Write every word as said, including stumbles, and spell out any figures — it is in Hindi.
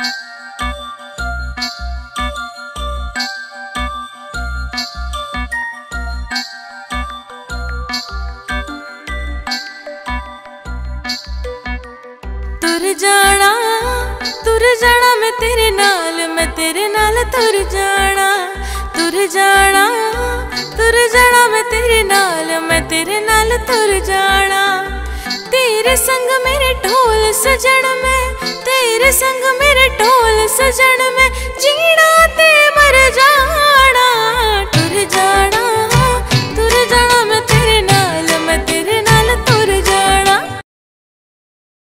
तुर जाना तुर जाना मैं तेरे नाल, मैं तेरे नाल तुर जाना। तुर जाना तुर जाना मैं तेरे नाल, मैं तेरे नाल तुर जाना। तेरे संग मेरे ढोल सजन में, तेरे संग मेरे ढोल सजन में जीना ते मर जा।